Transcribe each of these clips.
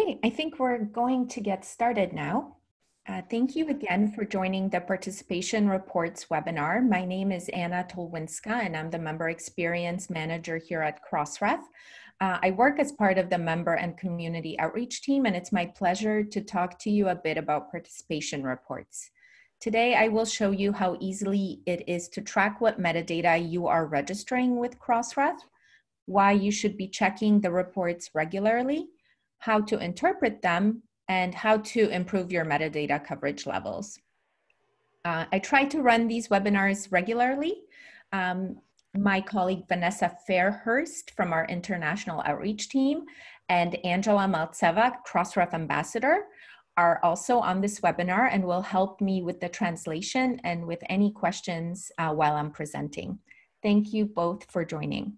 Okay, I think we're going to get started now. Thank you again for joining the Participation Reports webinar. My name is Anna Tolwinska, and I'm the Member Experience Manager here at Crossref. I work as part of the Member and Community Outreach team, and it's my pleasure to talk to you a bit about participation reports. Today, I will show you how easily it is to track what metadata you are registering with Crossref, why you should be checking the reports regularly, how to interpret them, and how to improve your metadata coverage levels. I try to run these webinars regularly. My colleague Vanessa Fairhurst from our International Outreach team and Angela Maltseva, Crossref Ambassador, are also on this webinar and will help me with the translation and with any questions while I'm presenting. Thank you both for joining.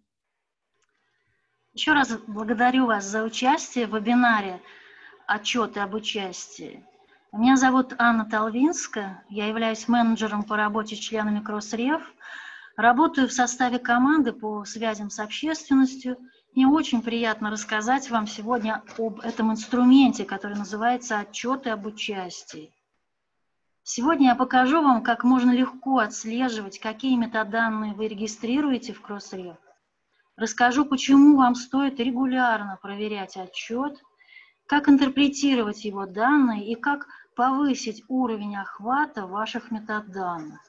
Еще раз благодарю вас за участие в вебинаре «Отчеты об участии». Меня зовут Анна Толвинская, я являюсь менеджером по работе с членами Crossref, работаю в составе команды по связям с общественностью. Мне очень приятно рассказать вам сегодня об этом инструменте, который называется «Отчеты об участии». Сегодня я покажу вам, как можно легко отслеживать, какие метаданные вы регистрируете в Crossref. Расскажу, почему вам стоит регулярно проверять отчет, как интерпретировать его данные и как повысить уровень охвата ваших метаданных.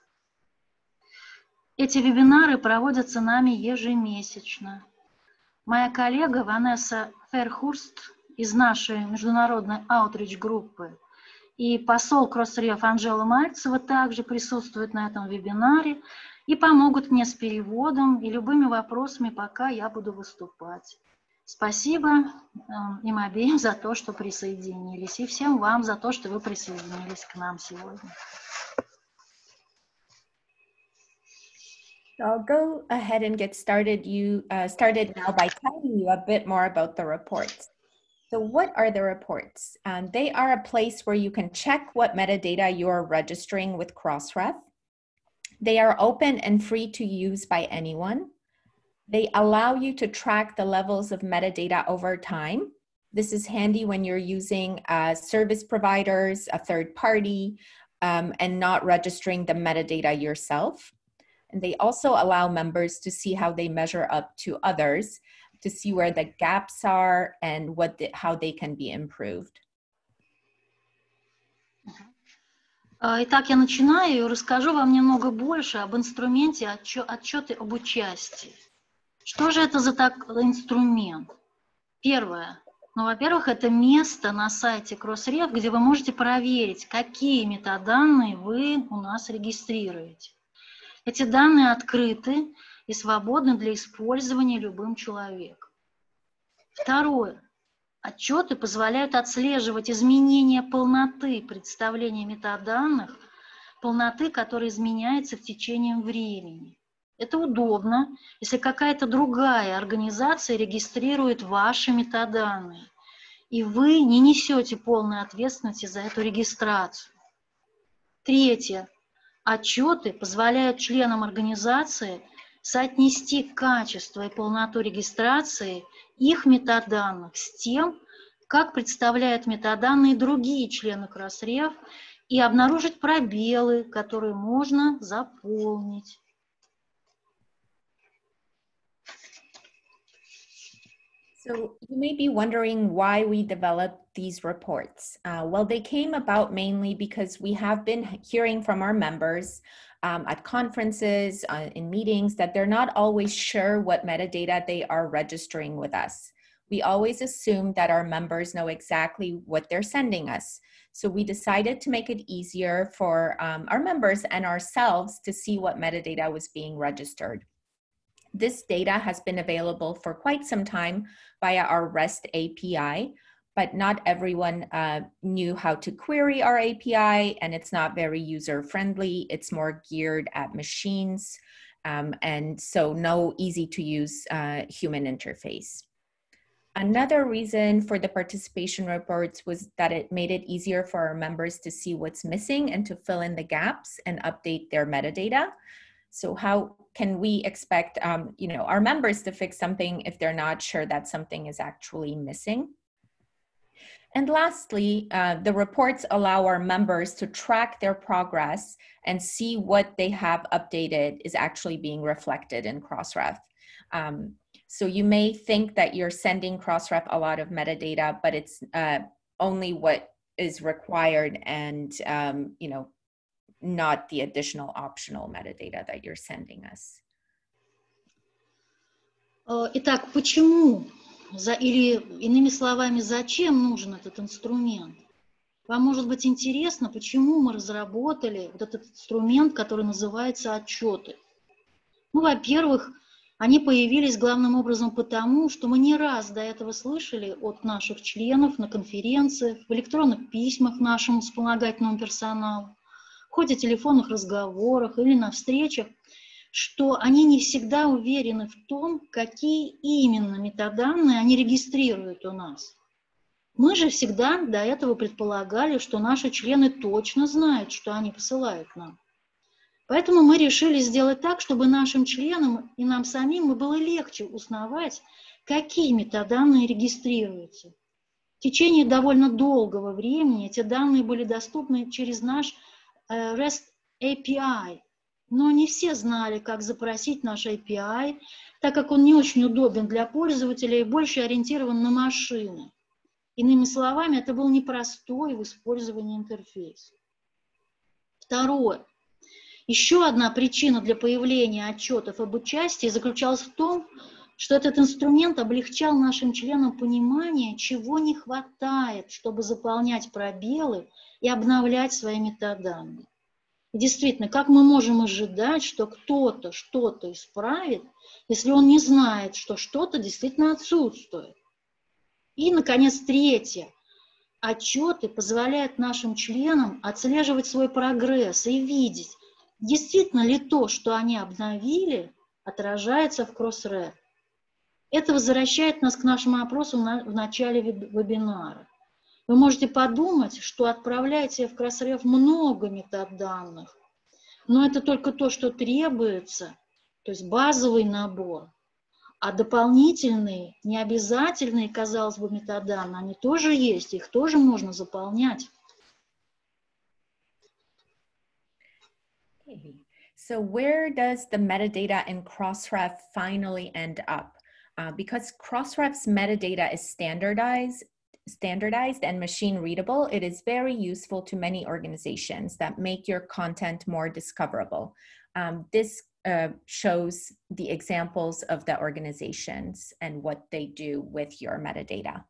Эти вебинары проводятся нами ежемесячно. Моя коллега Ванесса Ферхурст из нашей международной аутрич-группы и посол Crossref Анжела Мальцева также присутствуют на этом вебинаре и помогут мне с переводом и любыми вопросами, пока я буду выступать. Спасибо им обеим за то, что присоединились, и всем вам за то, что вы присоединились к нам сегодня. I'll go ahead and get started now by telling you a bit more about the reports. So what are the reports? They are a place where you can check what metadata you are registering with Crossref. They are open and free to use by anyone. They allow you to track the levels of metadata over time. This is handy when you're using service providers, a third party, and not registering the metadata yourself. And they also allow members to see how they measure up to others, to see where the gaps are and how they can be improved. Итак, я начинаю и расскажу вам немного больше об инструменте отчеты об участии. Что же это за инструмент? Первое. Во-первых, это место на сайте Crossref, где вы можете проверить, какие метаданные вы у нас регистрируете. Эти данные открыты и свободны для использования любым человеком. Второе. Отчеты позволяют отслеживать изменения полноты представления метаданных, полноты, которая изменяется в течение времени. Это удобно, если какая-то другая организация регистрирует ваши метаданные, и вы не несете полной ответственности за эту регистрацию. Третье. Отчеты позволяют членам организации соотнести качество и полноту регистрации их метаданных с тем, как представляют метаданные другие члены Crossref, и обнаружить пробелы, которые можно заполнить. So you may be wondering why we developed these reports. Well, they came about mainly because we have been hearing from our members at conferences, in meetings, that they're not always sure what metadata they are registering with us. We always assume that our members know exactly what they're sending us. So we decided to make it easier for our members and ourselves to see what metadata was being registered. This data has been available for quite some time via our REST API, but not everyone knew how to query our API, and it's not very user-friendly. It's more geared at machines, and so no easy-to-use human interface. Another reason for the participation reports was that it made it easier for our members to see what's missing and to fill in the gaps and update their metadata. So how can we expect our members to fix something if they're not sure that something is actually missing? And lastly, the reports allow our members to track their progress and see what they have updated is actually being reflected in Crossref. So you may think that you're sending Crossref a lot of metadata, but it's only what is required and not the additional optional metadata that you're sending us. Итак, почему, или иными словами, зачем нужен этот инструмент? Вам может быть интересно, почему мы разработали вот этот инструмент, который называется отчеты. Ну, во-первых, они появились главным образом потому, что мы не раз до этого слышали от наших членов на конференциях, в электронных письмах нашему вспомогательному персоналу, в ходе телефонных разговорах или на встречах, что они не всегда уверены в том, какие именно метаданные они регистрируют у нас. Мы же всегда до этого предполагали, что наши члены точно знают, что они посылают нам. Поэтому мы решили сделать так, чтобы нашим членам и нам самим было легче узнавать, какие метаданные регистрируются. В течение довольно долгого времени эти данные были доступны через наш REST API, но не все знали, как запросить наш API, так как он не очень удобен для пользователя и больше ориентирован на машины. Иными словами, это был непростой в использовании интерфейс. Второе. Еще одна причина для появления отчетов об участии заключалась в том, что этот инструмент облегчал нашим членам понимание, чего не хватает, чтобы заполнять пробелы и обновлять свои метаданные. И действительно, как мы можем ожидать, что кто-то что-то исправит, если он не знает, что что-то действительно отсутствует? И, наконец, третье. Отчеты позволяют нашим членам отслеживать свой прогресс и видеть, действительно ли то, что они обновили, отражается в Crossref. Это возвращает нас к нашему опросу в начале вебинара. Вы можете подумать, что отправляете в Crossref много метаданных, но это только то, что требуется, то есть базовый набор. А дополнительные, необязательные, казалось бы, метаданные, они тоже есть, их тоже можно заполнять. So where does the metadata in Crossref finally end up? Because Crossref's metadata is standardized and machine readable, it is very useful to many organizations that make your content more discoverable. This shows the examples of the organizations and what they do with your metadata.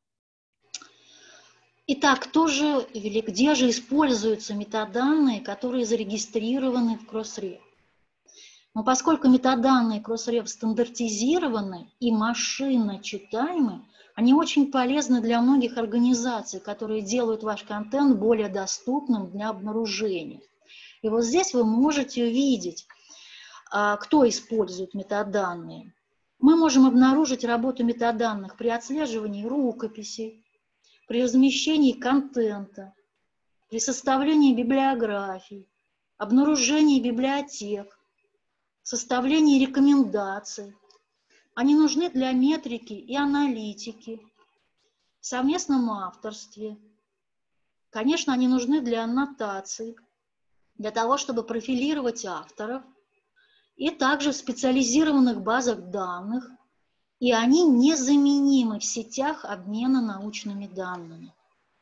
Итак, кто же или где же используются метаданные, которые зарегистрированы в Crossref? Но поскольку метаданные Crossref стандартизированы и машинно читаемы, они очень полезны для многих организаций, которые делают ваш контент более доступным для обнаружения. И вот здесь вы можете увидеть, кто использует метаданные. Мы можем обнаружить работу метаданных при отслеживании рукописей, при размещении контента, при составлении библиографий, обнаружении библиотек, составлении рекомендаций. Они нужны для метрики и аналитики, в совместном авторстве. Конечно, они нужны для аннотаций, для того, чтобы профилировать авторов, и также в специализированных базах данных, и они незаменимы в сетях обмена научными данными.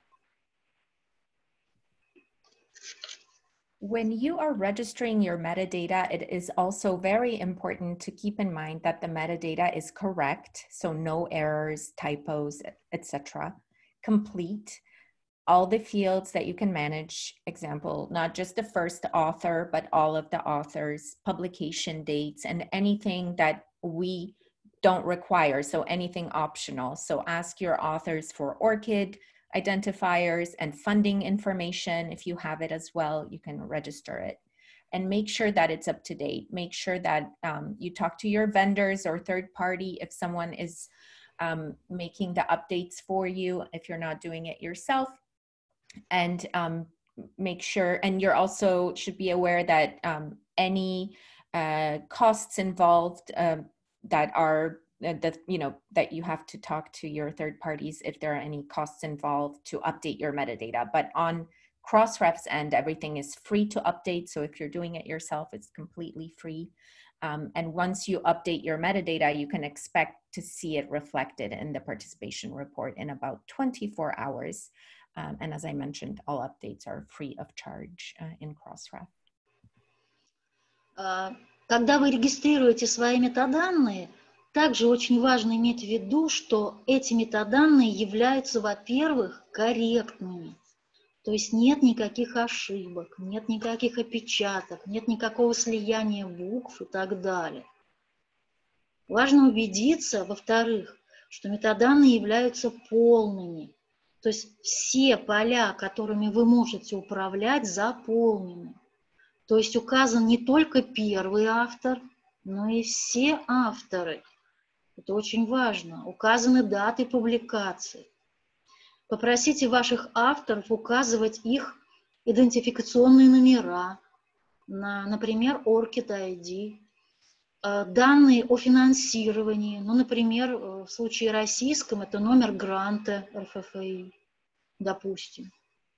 When you are registering your metadata, it is also very important to keep in mind that the metadata is correct, so no errors, typos, etc. Complete, all the fields that you can manage, example, not just the first author, but all of the authors, publication dates, and anything that we don't require, so anything optional. So ask your authors for ORCID identifiers and funding information. If you have it as well, you can register it. And make sure that it's up to date. Make sure that you talk to your vendors or third party if someone is making the updates for you, if you're not doing it yourself. And make sure, and you're also should be aware that any costs involved that are that, you know, that you have to talk to your third parties if there are any costs involved to update your metadata. But on Crossref's end, everything is free to update. So if you're doing it yourself, it's completely free. And once you update your metadata, you can expect to see it reflected in the participation report in about 24 hours. And as I mentioned, all updates are free of charge in Crossref. Когда вы регистрируете свои метаданные, также очень важно иметь в виду, что эти метаданные являются, во-первых, корректными. То есть нет никаких ошибок, нет никаких опечаток, нет никакого слияния букв и так далее. Важно убедиться, во-вторых, что метаданные являются полными. То есть все поля, которыми вы можете управлять, заполнены. То есть указан не только первый автор, но и все авторы. Это очень важно. Указаны даты публикаций. Попросите ваших авторов указывать их идентификационные номера, например, ORCID ID, данные о финансировании, ну, например, в случае российском это номер гранта РФФИ, допустим.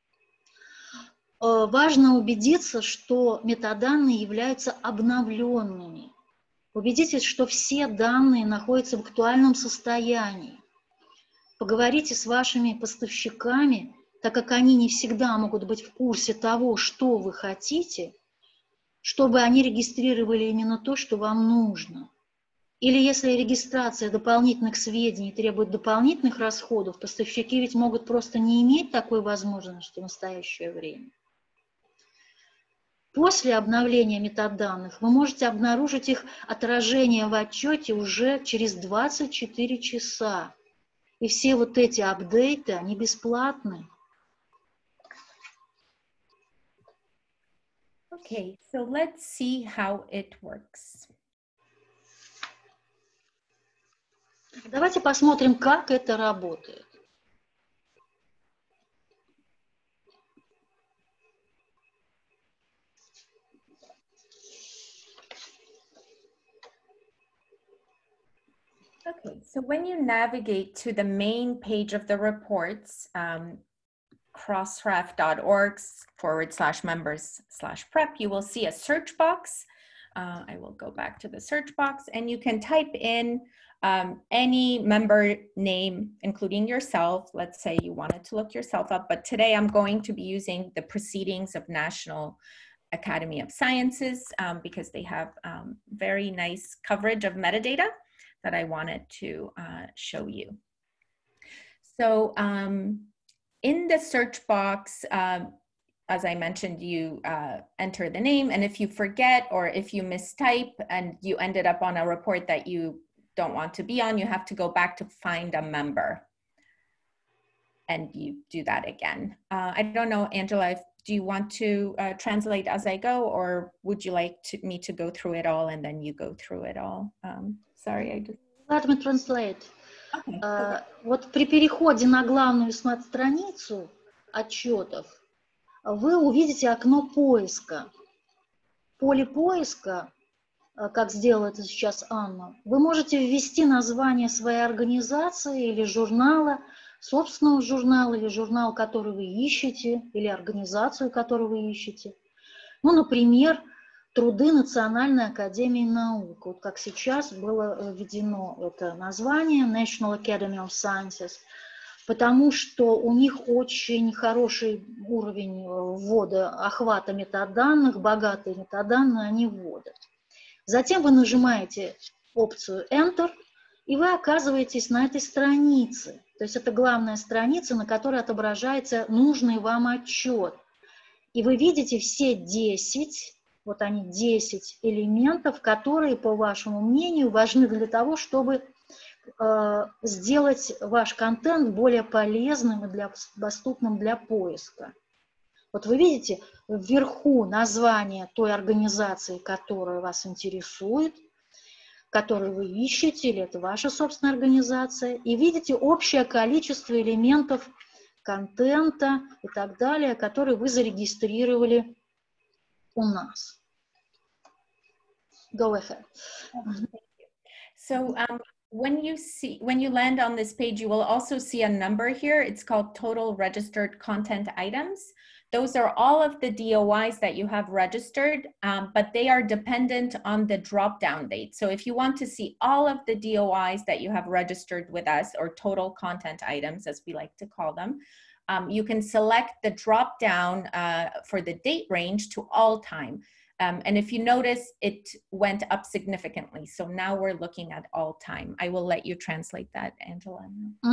Важно убедиться, что метаданные являются обновленными. Убедитесь, что все данные находятся в актуальном состоянии. Поговорите с вашими поставщиками, так как они не всегда могут быть в курсе того, что вы хотите, чтобы они регистрировали именно то, что вам нужно. Или если регистрация дополнительных сведений требует дополнительных расходов, поставщики ведь могут просто не иметь такой возможности в настоящее время. После обновления метаданных вы можете обнаружить их отражение в отчете уже через 24 часа. И все вот эти апдейты, они бесплатны. Okay, so let's see how it works. Давайте посмотрим, как это работает. Okay, so when you navigate to the main page of the reports, crossref.org/members/prep, you will see a search box. I will go back to the search box and you can type in any member name, including yourself. Let's say you wanted to look yourself up, but today I'm going to be using the Proceedings of National Academy of Sciences because they have very nice coverage of metadata that I wanted to show you. So in the search box, as I mentioned, you enter the name, and if you forget or if you mistype and you ended up on a report that you don't want to be on, you have to go back to find a member. And you do that again. I don't know, Angela, do you want to translate as I go, or would you like me to go through it all and then you go through it all? Sorry, I just... Let me translate. Okay. Вот при переходе на главную смарт-страницу отчетов вы увидите окно поиска. В поле поиска, как сделала это сейчас Анна, вы можете ввести название своей организации или журнала, собственного журнала или журнал, который вы ищете, или организацию, которую вы ищете. Ну, например, труды Национальной академии наук. Вот как сейчас было введено это название National Academy of Sciences, потому что у них очень хороший уровень ввода, охвата метаданных, богатые метаданные они вводят. Затем вы нажимаете опцию Enter, и вы оказываетесь на этой странице. То есть это главная страница, на которой отображается нужный вам отчет. И вы видите все 10, вот они 10 элементов, которые, по вашему мнению, важны для того, чтобы сделать ваш контент более полезным и доступным для поиска. Вот вы видите вверху название той организации, которая вас интересует, которую вы ищете, или это ваша собственная организация, и видите общее количество элементов контента и так далее, которые вы зарегистрировали у нас. Go ahead. So when you land on this page, you will also see a number here. It's called total registered content items. Those are all of the DOIs that you have registered, but they are dependent on the drop-down date. So if you want to see all of the DOIs that you have registered with us, or total content items, as we like to call them, you can select the drop-down for the date range to all time. And if you notice, it went up significantly. So now we're looking at all time. I will let you translate that, Angela.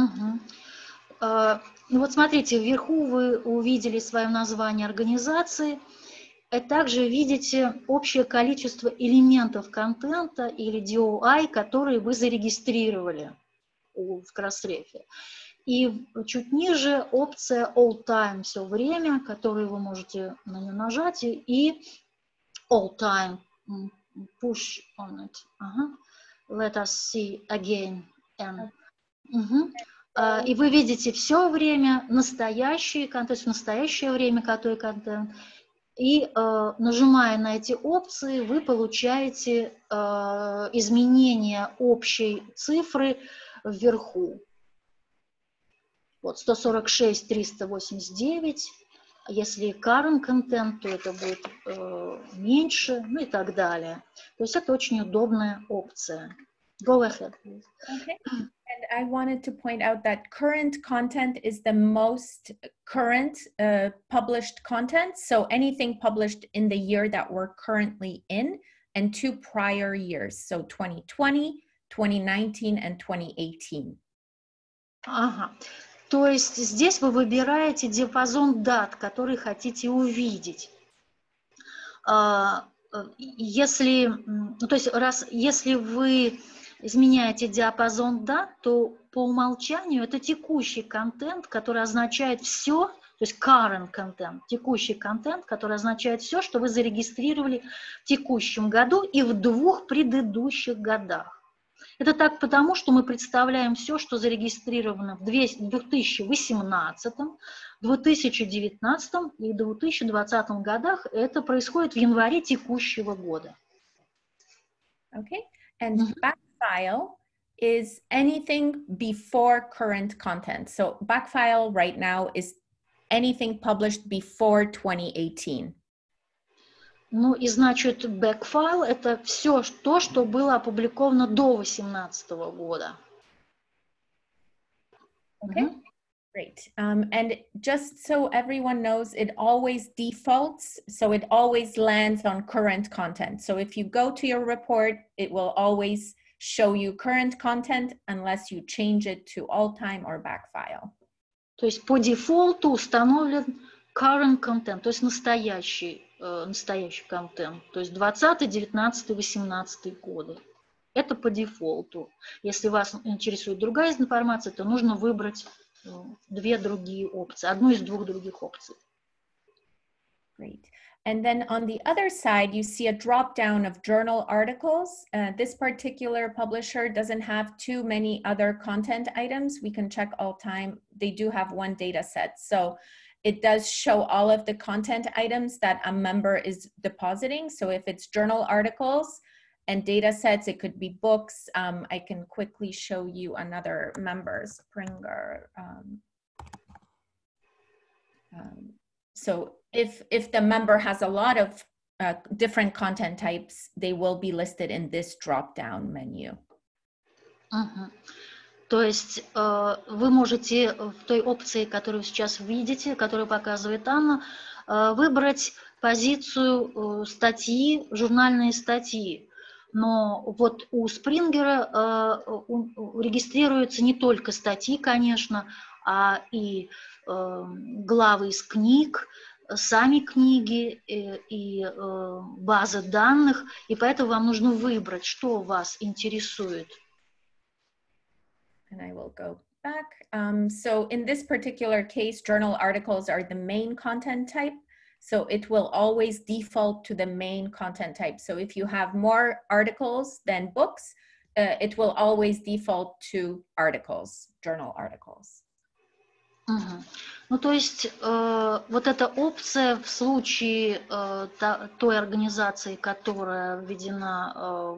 Ну вот смотрите, вверху вы увидели свое название организации, и также видите общее количество элементов контента или DOI, которые вы зарегистрировали в Crossref. И чуть ниже опция All Time, все время, которую вы можете на нее нажать, и All Time, push on it. Let us see again. И вы видите все время, настоящий контент, в настоящее время, который контент. И нажимая на эти опции, вы получаете изменение общей цифры вверху. Вот 146, 389. Если current content, то это будет меньше, ну и так далее. То есть это очень удобная опция. Go ahead, please. Okay. And I wanted to point out that current content is the most current published content. So anything published in the year that we're currently in and 2 prior years. So 2020, 2019, and 2018. Ага. То есть здесь вы выбираете диапазон дат, который хотите увидеть. Если вы изменяете диапазон дат, то по умолчанию это текущий контент, который означает все, то есть current content, текущий контент, который означает все, что вы зарегистрировали в текущем году и в 2 предыдущих годах. Это так потому, что мы представляем все, что зарегистрировано в 2018, 2019 и 2020 годах. Это происходит в январе текущего года. Okay, and backfile is anything before current content. So backfile right now is anything published before 2018. Ну и значит, backfile – это все то, что было опубликовано до 2018 года. Okay, great. And just so everyone knows, it always defaults, so it always lands on current content. So if you go to your report, it will always show you current content unless you change it to all time or backfile. То есть по дефолту установлен current content, то есть настоящий контент, то есть 20, 19, 18 годы. Это по дефолту. Если вас интересует другая информация, то нужно выбрать 2 другие опции, одну из 2 других опций. Great. And then on the other side, you see a drop down of journal articles. This particular publisher doesn't have too many other content items. We can check all time. They do have 1 data set. So it does show all of the content items that a member is depositing. So if it's journal articles and data sets, it could be books. I can quickly show you another member, Springer. So if the member has a lot of different content types, they will be listed in this drop-down menu. То есть вы можете в той опции, которую сейчас видите, которую показывает Анна, выбрать позицию статьи, журнальные статьи. Но вот у Спрингера регистрируются не только статьи, конечно, а и главы из книг, сами книги и базы данных, и поэтому вам нужно выбрать, что вас интересует. And I will go back. So in this particular case, journal articles are the main content type. So it will always default to the main content type. So if you have more articles than books, it will always default to articles, journal articles. Мгм. Ну, то есть вот эта опция в случае той организации, которая введена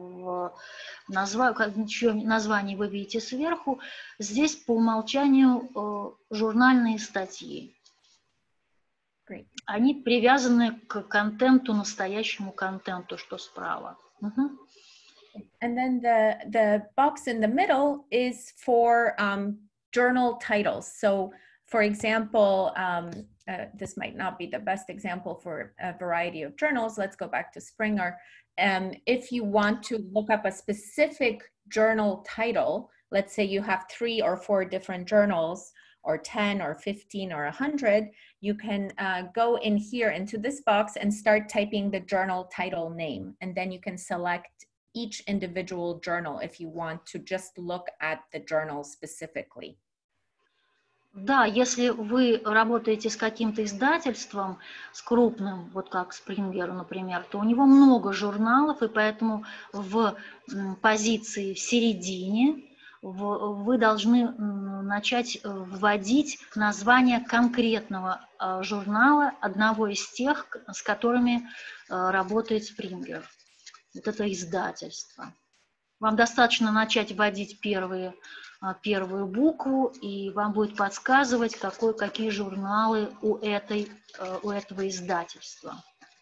чье название вы видите сверху, здесь по умолчанию журнальные статьи. Great. Они привязаны к контенту, настоящему контенту, что справа. Мгм. And then the box in the middle is for journal titles. So for example, this might not be the best example for a variety of journals. Let's go back to Springer. If you want to look up a specific journal title, let's say you have 3 or 4 different journals, or 10 or 15 or 100, you can go in here into this box and start typing the journal title name. And then you can select each individual journal if you want to just look at the journal specifically. Да, если вы работаете с каким-то издательством, с крупным, вот как Springer, например, то у него много журналов, и поэтому в позиции в середине вы должны начать вводить название конкретного журнала, одного из тех, с которыми работает Springer. Вот это издательство. Вам достаточно начать вводить первую букву, и вам будет подсказывать, какие журналы у этого издательства.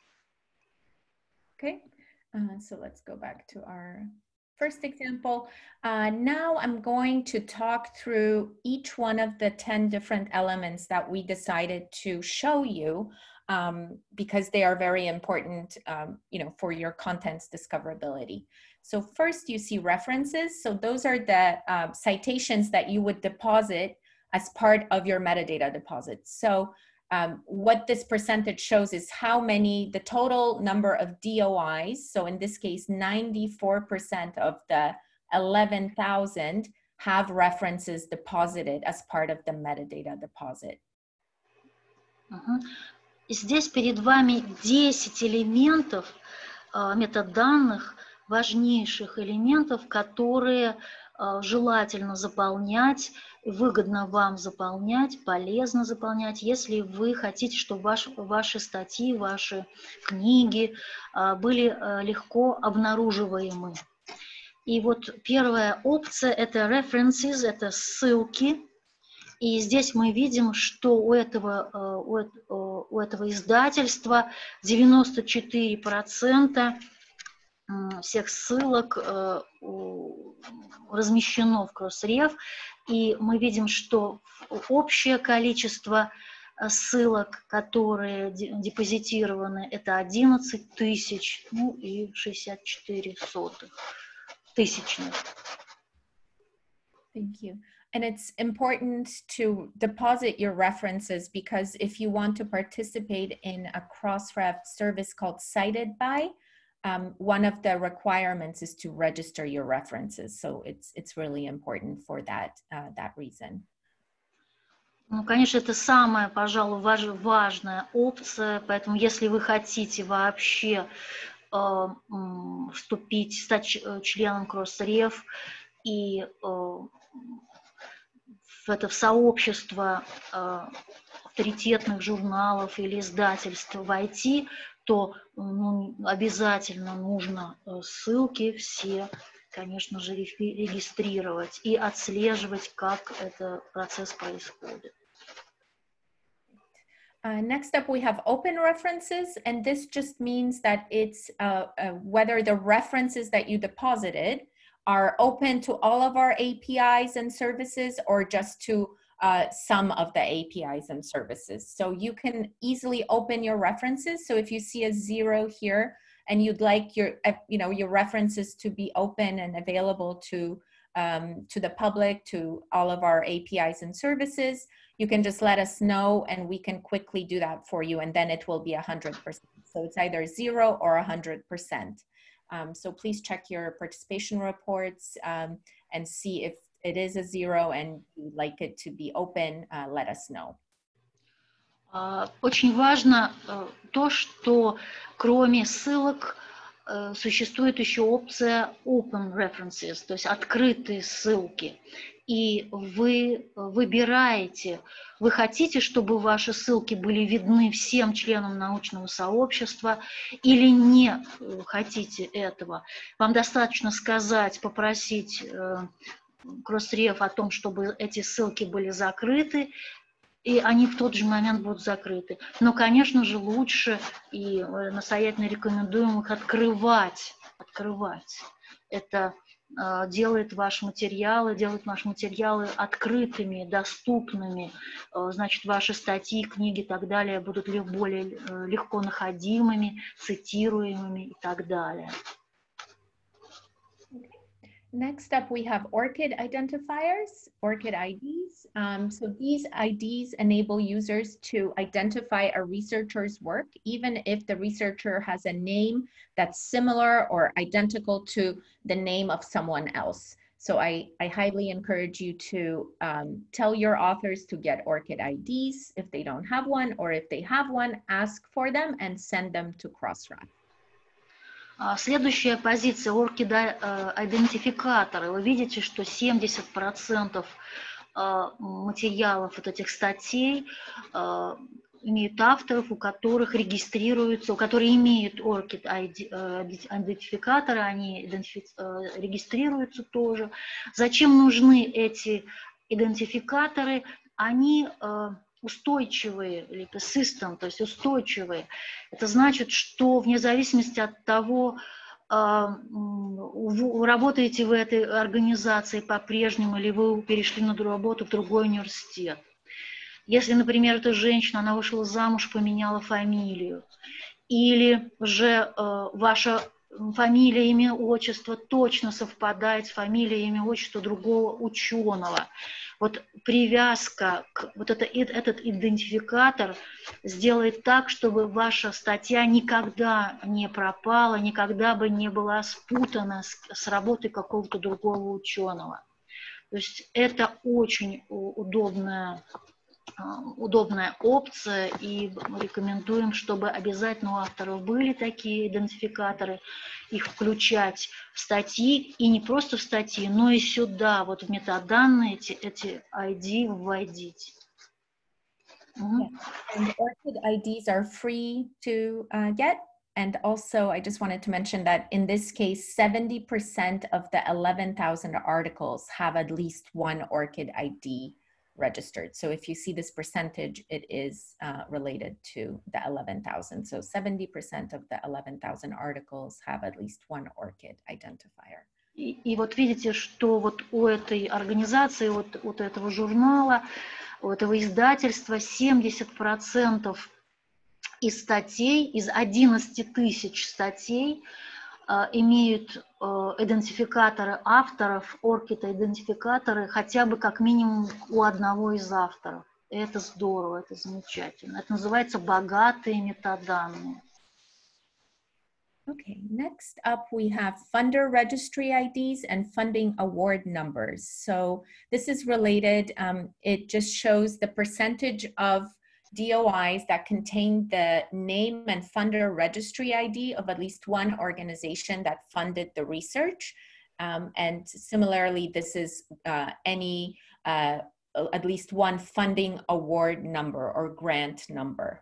Okay, so let's go back to our first example. Now I'm going to talk through each one of the 10 different elements that we decided to show you because they are very important, for your content's discoverability. So first you see references. So those are the citations that you would deposit as part of your metadata deposit. So what this percentage shows is the total number of DOIs. So in this case, 94% of the 11,000 have references deposited as part of the metadata deposit. Здесь перед вами 10 элементов, метаданных, важнейших элементов, которые желательно заполнять, выгодно вам заполнять, полезно заполнять, если вы хотите, чтобы ваши статьи, ваши книги были легко обнаруживаемы. И вот первая опция – это references, это ссылки. И здесь мы видим, что у этого издательства 94% всех ссылок размещено в Crossref, и мы видим, что общее количество ссылок, которые депозитированы, это 11 тысяч, и 64 тысячных. Thank you. And it's important to deposit your references because if you want to participate in a Crossref service called Cited By, one of the requirements is to register your references. So it's really important for that reason. Ну, конечно, это самая, пожалуй, важная опция, поэтому если вы хотите вообще стать членом Crossref и в сообщество авторитетных журналов или издательств войти, то обязательно нужно ссылки все, конечно же, регистрировать и отслеживать, как этот процесс происходит. Next up, we have open references, and this just means that it's whether the references that you deposited are open to all of our APIs and services or just to some of the APIs and services. So you can easily open your references. So if you see a 0 here and you'd like your references to be open and available to the public, to all of our APIs and services, you can just let us know and we can quickly do that for you, and then it will be 100%. So it's either 0 or 100%. So please check your participation reports and see if it is a 0 and you'd like it to be open, let us know. Очень важно то, что кроме ссылок существует еще опция Open References, то есть открытые ссылки. и вы выбираете, вы хотите, чтобы ваши ссылки были видны всем членам научного сообщества или не хотите этого. Вам достаточно сказать, попросить Crossref о том, чтобы эти ссылки были закрыты, и они в тот же момент будут закрыты. Но, конечно же, лучше и настоятельно рекомендуем их открывать. Это делает ваши материалы открытыми, доступными. Значит, ваши статьи, книги и так далее будут более легко находимыми, цитируемыми и так далее. Next up, we have ORCID identifiers, ORCID IDs. So these IDs enable users to identify a researcher's work, even if the researcher has a name that's similar or identical to the name of someone else. So I highly encourage you to tell your authors to get ORCID IDs if they don't have one, or if they have one, ask for them and send them to Crossref. Следующая позиция ORCID-идентификаторы. Вы видите, что 70% материалов вот этих статей имеют авторов, у которых регистрируются, у которых имеют ORCID-идентификаторы, они регистрируются тоже. Зачем нужны эти идентификаторы? Они устойчивые, или persistent, то есть устойчивые. Это значит, что вне зависимости от того, работаете вы в этой организации по-прежнему, или вы перешли на работу в другой университет. Если, например, эта женщина, она вышла замуж, поменяла фамилию, или же ваша фамилия, имя, отчество точно совпадает с фамилией, имя, отчество другого ученого. Вот привязка, вот этот идентификатор сделает так, чтобы ваша статья никогда не пропала, никогда бы не была спутана с работой какого-то другого ученого. То есть это очень удобная опция, и мы рекомендуем, чтобы обязательно у авторов были такие идентификаторы, их включать в статьи, и не просто в статьи, но и сюда, вот в метаданные эти ID вводить. Yeah. And ORCID IDs are free to get. And also, I just wanted to mention that in this case, 70% of the 11,000 articles have at least one ORCID ID registered. So if you see this percentage, it is related to the 11,000. So 70% of the 11,000 articles have at least one ORCID identifier. И вот видите, что вот у этой организации, вот этого журнала, у этого издательства 70% из статей, из 11 тысяч статей имеют идентификаторы авторов, ORCID-идентификаторы хотя бы как минимум у одного из авторов. И это здорово, это замечательно. Это называется богатые метаданные. Okay, next up we have funder registry IDs and funding award numbers. So this is related, it just shows the percentage of DOIs that contain the name and funder registry ID of at least one organization that funded the research. And similarly, this is at least one funding award number or grant number.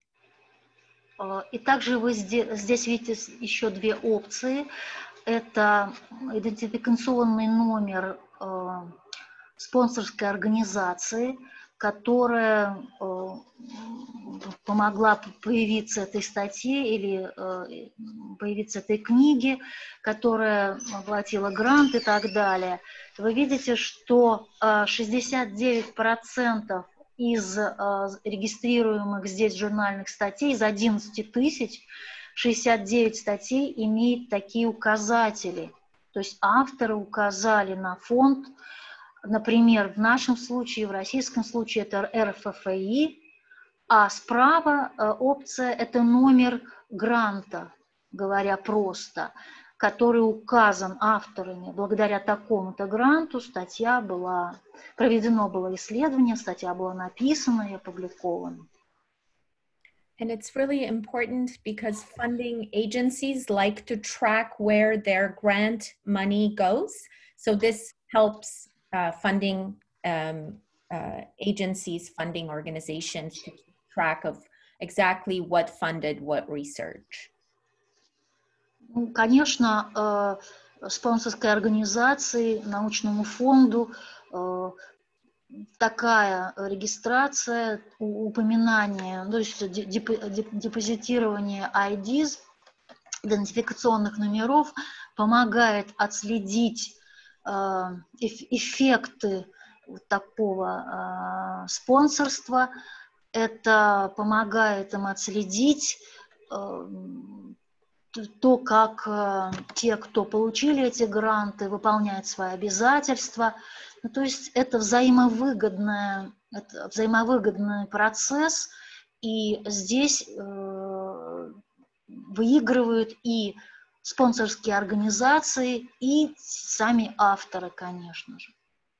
И также вы здесь видите еще две опции. Это идентификационный номер спонсорской организации, которая помогла появиться этой статье или появиться этой книге, которая оплатила грант и так далее. Вы видите, что 69% из регистрируемых здесь журнальных статей, из 11 тысяч, 69 статей имеют такие указатели. То есть авторы указали на фонд, например, в нашем случае, в российском случае это РФФИ, а справа опция – это номер гранта, говоря просто, который указан авторами. Благодаря такому-то гранту статья была, проведено было исследование, статья была написана и опубликована. And it's really important because funding agencies like to track where their grant money goes. So this helps funding agencies, funding organizations to keep track of exactly what funded what research? Ну, конечно, спонсорской организации, научному фонду такая регистрация, упоминание, то есть депозитирование IDs, идентификационных номеров, помогает отследить эффекты вот такого спонсорства. Это помогает им отследить то, как те, кто получили эти гранты, выполняют свои обязательства. Ну, то есть это взаимовыгодный процесс, и здесь выигрывают и спонсорские организации, и сами авторы, конечно же.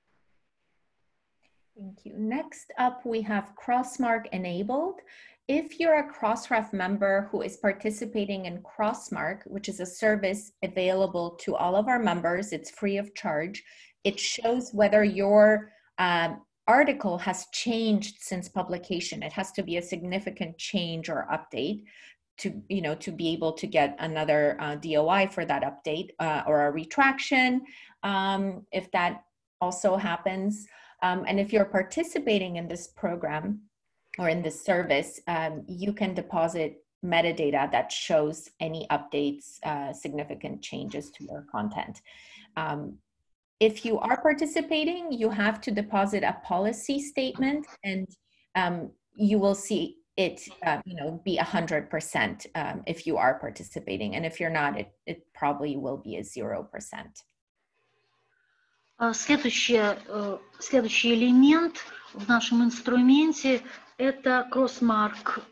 Thank you. Next up, we have Crossmark enabled. If you're a Crossref member who is participating in Crossmark, which is a service available to all of our members, it's free of charge. It shows whether your article has changed since publication. It has to be a significant change or update to be able to get another DOI for that update or a retraction if that also happens. And if you're participating in this program or in this service, you can deposit metadata that shows any updates, significant changes to your content. If you are participating, you have to deposit a policy statement, and you will see it be 100% if you are participating. And if you're not, it probably will be a 0%. Следующий элемент в нашем инструменте – это Crossmark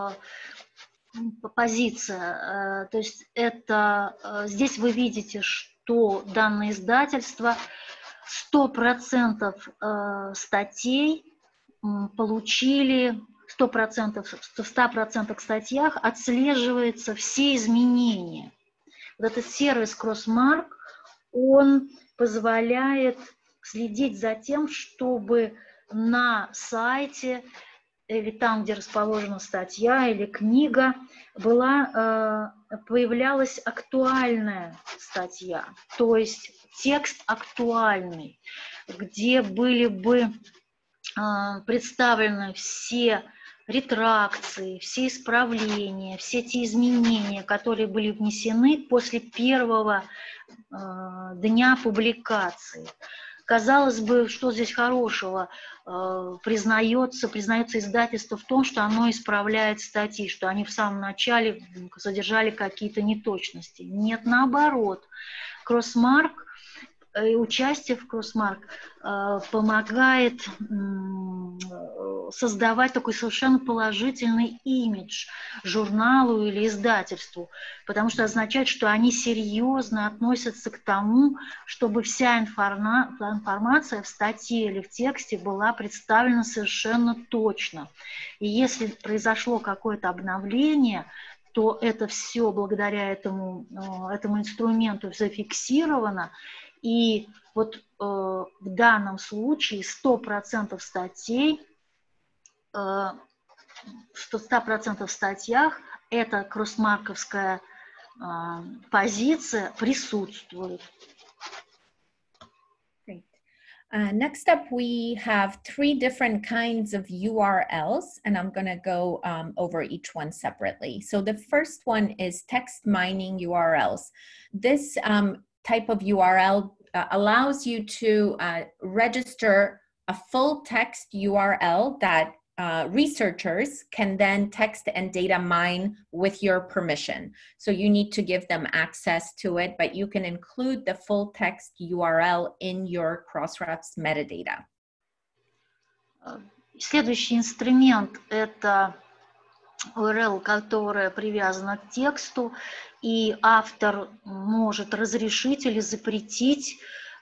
позиция. То есть здесь вы видите, что данное издательство 100% статей получили, в 100% статьях отслеживаются все изменения. Вот этот сервис Crossmark, он позволяет следить за тем, чтобы на сайте или там, где расположена статья или книга, появлялась актуальная статья, то есть текст актуальный, где были бы представлены все ретракции, все исправления, все те изменения, которые были внесены после первого дня публикации. Казалось бы, что здесь хорошего? Признается издательство в том, что оно исправляет статьи, что они в самом начале содержали какие-то неточности. Нет, наоборот. Crossmark, участие в Crossmark помогает создавать такой совершенно положительный имидж журналу или издательству, потому что означает, что они серьезно относятся к тому, чтобы вся информация в статье или в тексте была представлена совершенно точно. И если произошло какое-то обновление, то это все благодаря этому инструменту зафиксировано. И вот в данном случае 100% статей, в 100% статьях эта кроссмарковская позиция присутствует. Next up, we have 3 different kinds of URLs, and I'm going to go over each one separately. So the first one is text mining URLs. This type of URL allows you to register a full text URL that researchers can then text and data mine with your permission. So you need to give them access to it, but you can include the full text URL in your Crossref's metadata. Следующий инструмент – это URL, которая привязана к тексту, и автор может разрешить или запретить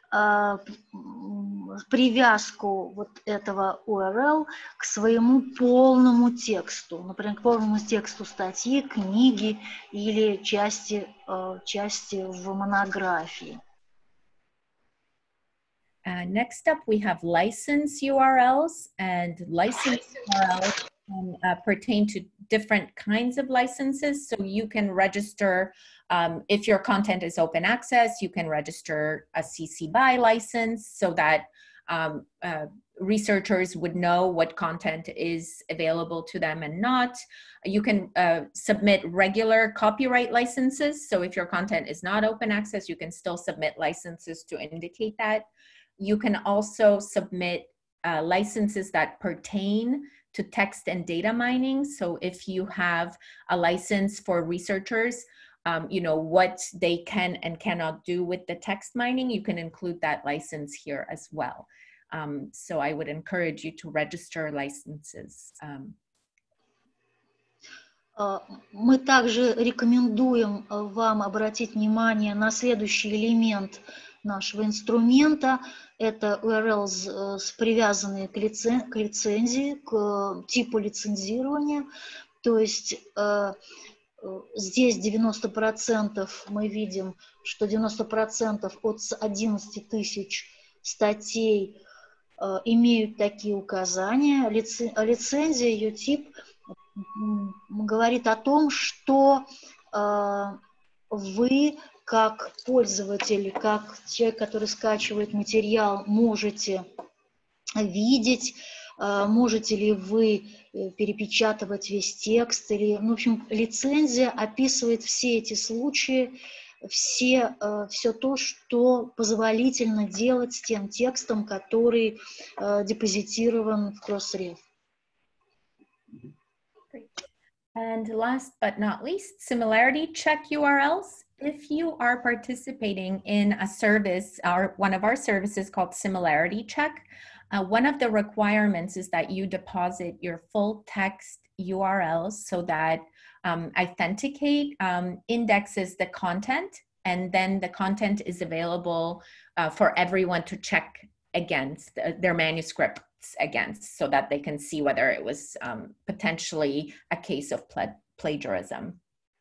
привязку вот этого URL к своему полному тексту, например, к полному тексту статьи, книги или части в монографии. Next up, we have license URLs, and license URLs can pertain to different kinds of licenses. So you can register, if your content is open access, you can register a CC BY license so that researchers would know what content is available to them and not. You can submit regular copyright licenses. So if your content is not open access, you can still submit licenses to indicate that. You can also submit licenses that pertain to text and data mining. So if you have a license for researchers, you know, what they can and cannot do with the text mining, you can include that license here as well. So I would encourage you to register licenses. Мы также рекомендуем вам обратить внимание на следующий элемент нашего инструмента. Это URL, привязанные к лицензии, к типу лицензирования. То есть здесь 90% мы видим, что 90% от 11 тысяч статей имеют такие указания. Лицензия, ее тип говорит о том, что вы, как пользователь, как человек, который скачивает материал, можете видеть, можете ли вы перепечатывать весь текст. Или, в общем, лицензия описывает все эти случаи, все то, что позволительно делать с тем текстом, который депозитирован в Crossref. And last but not least, similarity check URLs. If you are participating in a service or one of our services called Similarity Check, one of the requirements is that you deposit your full text URLs so that Authenticate indexes the content, and then the content is available for everyone to check against their manuscripts against, so that they can see whether it was potentially a case of plagiarism.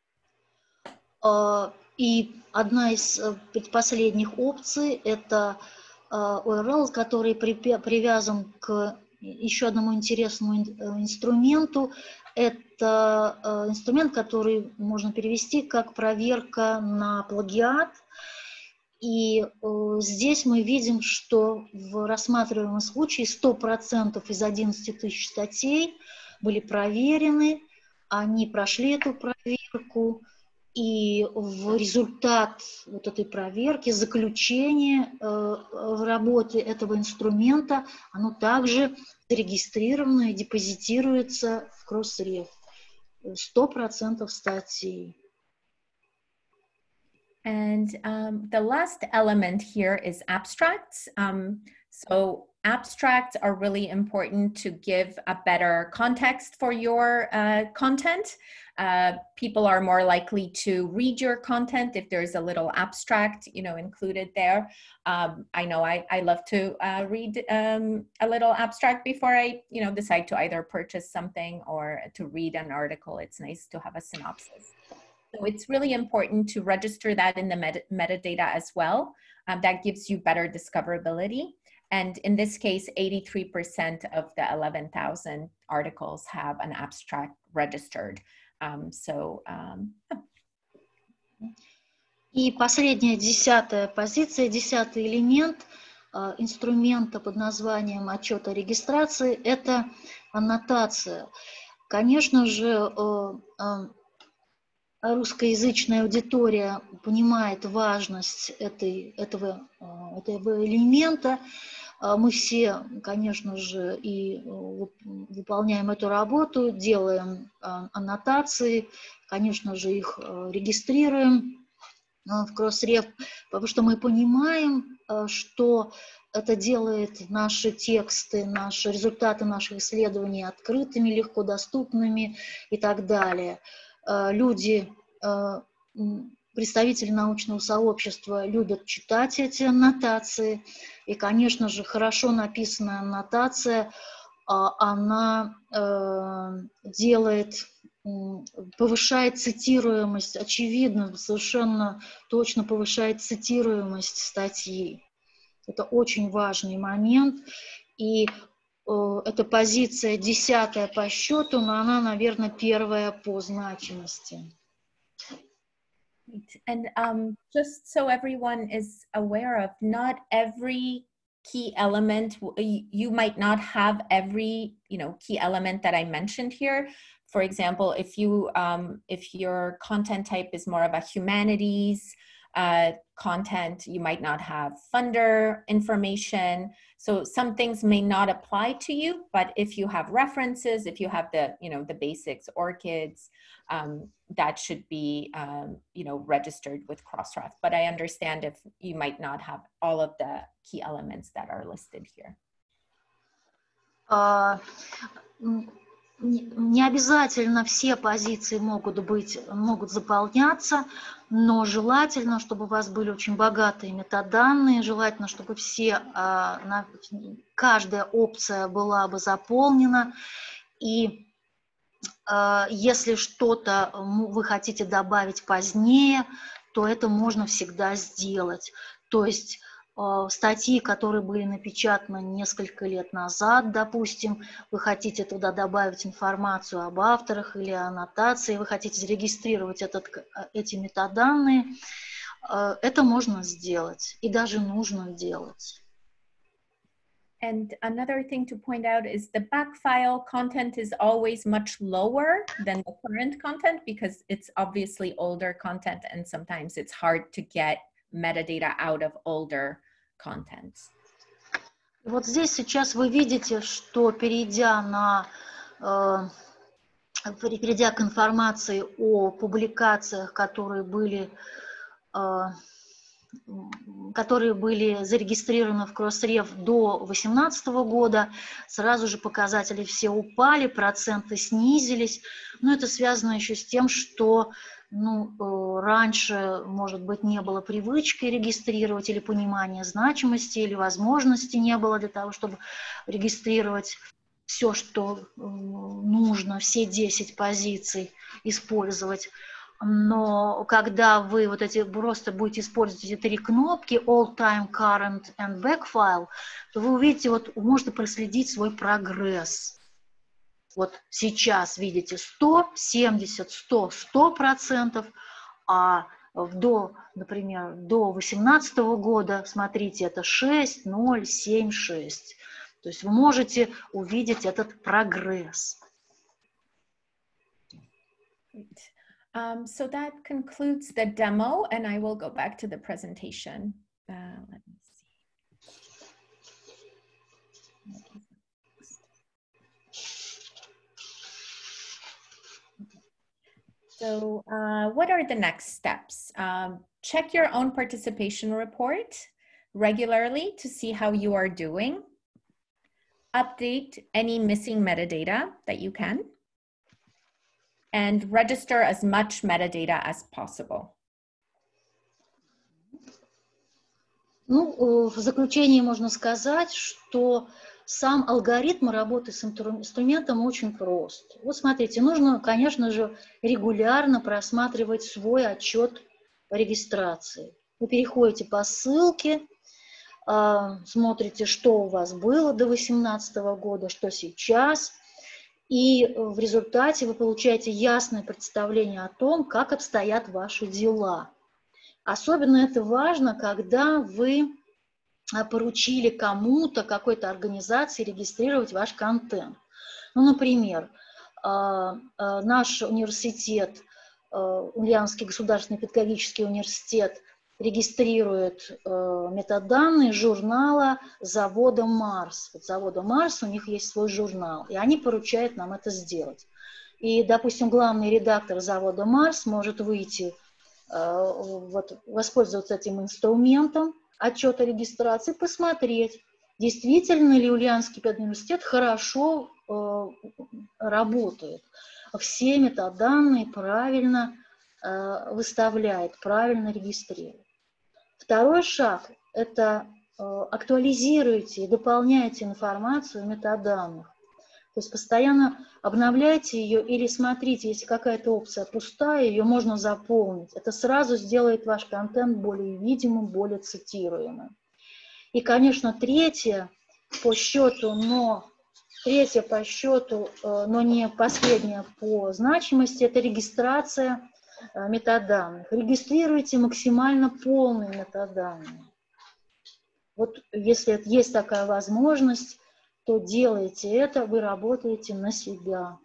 И одна из предпоследних опций – это URL, который привязан к еще одному интересному инструменту. Это инструмент, который можно перевести как проверка на плагиат. И здесь мы видим, что в рассматриваемом случае 100% из 11 тысяч статей были проверены, они прошли эту проверку, и в результат вот этой проверки, заключение в работе этого инструмента, оно также зарегистрировано и депозитируется в Crossref. 100% статей. And the last element here is abstracts. So abstracts are really important to give a better context for your content. People are more likely to read your content if there's a little abstract, you know, included there. I know I love to read a little abstract before I, you know, decide to either purchase something or to read an article. It's nice to have a synopsis. So it's really important to register that in the metadata as well. That gives you better discoverability. And in this case, 83% of the 11,000 articles have an abstract registered. И последняя, 10-я позиция, 10-й элемент инструмента под названием отчет о регистрации – это аннотация. Конечно же, русскоязычная аудитория понимает важность этого элемента. Мы все, конечно же, и выполняем эту работу, делаем аннотации, конечно же, их регистрируем в Crossref, потому что мы понимаем, что это делает наши тексты, наши результаты наших исследований открытыми, легко доступными и так далее. Люди, представители научного сообщества любят читать эти аннотации, и, конечно же, хорошо написанная аннотация, она повышает цитируемость, очевидно, совершенно точно повышает цитируемость статьи. Это очень важный момент. И эта позиция 10-я по счету, но она, наверное, 1-я по значимости. And just so everyone is aware of, not every key element, you might not have every, key element that I mentioned here. For example, if your content type is more of a humanities content, you might not have funder information. So some things may not apply to you, but if you have references, if you have the basics, ORCIDs, that should be, registered with Crossref. But I understand if you might not have all of the key elements that are listed here. Не обязательно все позиции могут заполняться, но желательно, чтобы у вас были очень богатые метаданные, желательно, чтобы каждая опция была бы заполнена, и если что-то вы хотите добавить позднее, то это можно всегда сделать. То есть статьи, которые были напечатаны несколько лет назад, допустим, вы хотите туда добавить информацию об авторах или аннотации, вы хотите зарегистрировать эти метаданные, это можно сделать и даже нужно делать. And another thing to point out is the back file content is always much lower than the current content because it's obviously older content and sometimes it's hard to get metadata out of older contents. Вот здесь сейчас вы видите, что перейдя к информации о публикациях, которые были зарегистрированы в Crossref до 2018 года, сразу же показатели все упали, проценты снизились. Но это связано еще с тем, что раньше, может быть, не было привычки регистрировать или понимания значимости, или возможности не было для того, чтобы регистрировать все, что нужно, все 10 позиций использовать. Но когда вы просто будете использовать эти 3 кнопки All Time, Current and Back File, то вы увидите, можете проследить свой прогресс. Вот сейчас видите 100, 70, 100, 100%, а например, до 2018 года, смотрите, это 6, 0, 7, 6. То есть вы можете увидеть этот прогресс. So that concludes the demo, and I will go back to the presentation. Let me see. So what are the next steps? Check your own participation report regularly to see how you are doing. Update any missing metadata that you can. And register as much metadata as possible. В заключение можно сказать, что сам алгоритм работы с инструментом очень прост. Вот смотрите, нужно, конечно же, регулярно просматривать свой отчет по регистрации. Вы переходите по ссылке, смотрите, что у вас было до 2018 года, что сейчас, и в результате вы получаете ясное представление о том, как обстоят ваши дела. Особенно это важно, когда вы поручили кому-то, какой-то организации регистрировать ваш контент. Например, наш университет, Ульяновский государственный педагогический университет, регистрирует метаданные журнала завода Марс. Завода Марс, у них есть свой журнал, и они поручают нам это сделать. И, допустим, главный редактор завода Марс может выйти, воспользоваться этим инструментом отчета регистрации, посмотреть, действительно ли Ульяновский педуниверситет хорошо работает. Все метаданные правильно выставляет, правильно регистрирует. Второй шаг – это актуализируйте и дополняйте информацию в метаданных. То есть постоянно обновляйте ее или смотрите, если какая-то опция пустая, ее можно заполнить. Это сразу сделает ваш контент более видимым, более цитируемым. И, конечно, третье по счету, но не последнее по значимости, это регистрация метаданных. Регистрируйте максимально полные метаданные. Вот если есть такая возможность, то делайте это, вы работаете на себя.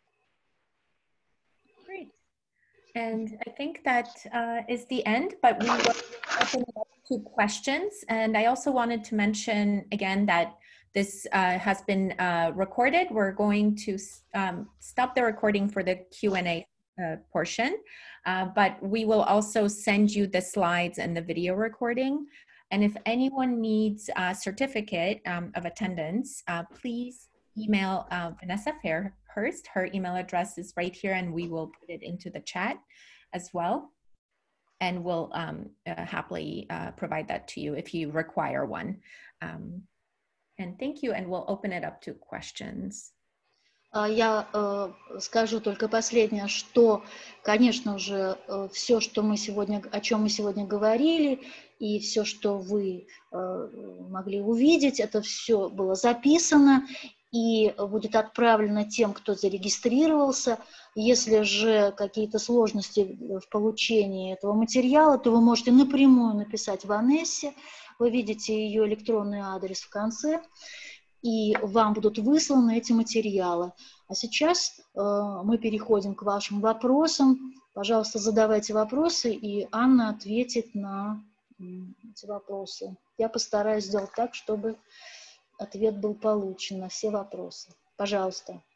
Great. And I think that is the end, but we will open it up to questions. And I also wanted to mention again that this has been recorded. We're going to stop the recording for the Q&A portion, but we will also send you the slides and the video recording. And if anyone needs a certificate of attendance, please email Vanessa Fairhurst. Her email address is right here, and we will put it into the chat as well. And we'll happily provide that to you if you require one. And thank you, and we'll open it up to questions. Я скажу только последнее, что, конечно же, все, что мы сегодня, о чем мы сегодня говорили, и все, что вы могли увидеть, это все было записано и будет отправлено тем, кто зарегистрировался. Если же какие-то сложности в получении этого материала, то вы можете напрямую написать Ванессе, вы видите ее электронный адрес в конце, и вам будут высланы эти материалы. А сейчас мы переходим к вашим вопросам. Пожалуйста, задавайте вопросы, и Анна ответит на эти вопросы. Я постараюсь сделать так, чтобы ответ был получен на все вопросы. Пожалуйста.